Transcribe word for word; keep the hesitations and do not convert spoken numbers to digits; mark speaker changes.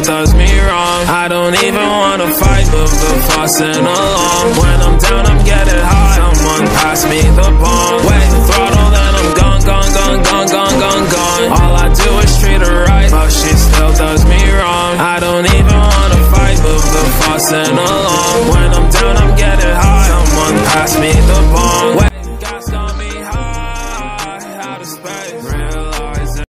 Speaker 1: does me wrong. I don't even wanna fight, but the fussing